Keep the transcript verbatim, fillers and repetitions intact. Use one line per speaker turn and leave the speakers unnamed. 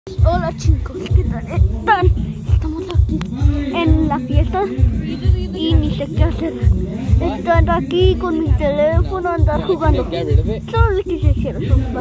Hola chicos, ¿qué tal están? Estamos aquí en la fiesta y ni sé qué hacer. Estar aquí con mi teléfono, andar jugando. Solo les quise decir eso.